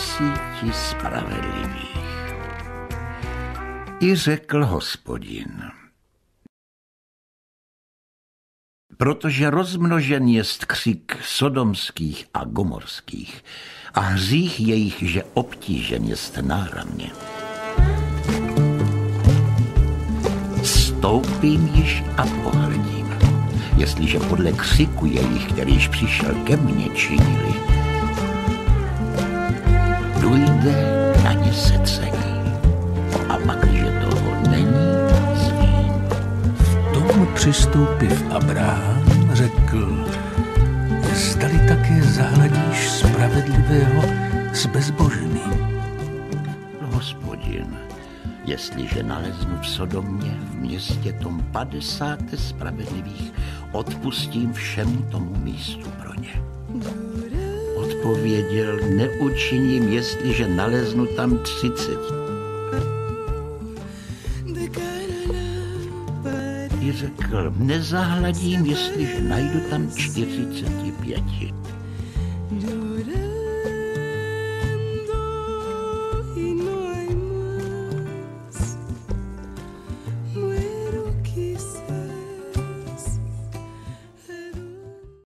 síti spravedlivých. I řekl Hospodin: protože rozmnožen jest křik sodomských a gomorských a hřích jejich, že obtížen jest náramně. Stoupím již a pohrdím, jestliže podle křiku jejich, kterýž přišel ke mně, činili, dojde na ně secení. A pak, že toho není, zvím. V tomu přistoupiv Abraham řekl: zdali také zahladíš spravedlivého s bezbožným. Hospodin, jestliže naleznu v Sodomě, v městě tom 50 spravedlivých, odpustím všemu tomu místu pro ně. Odpověděl: neučiním, jestliže naleznu tam 30. I řekl: nezahladím, jestliže najdu tam 45.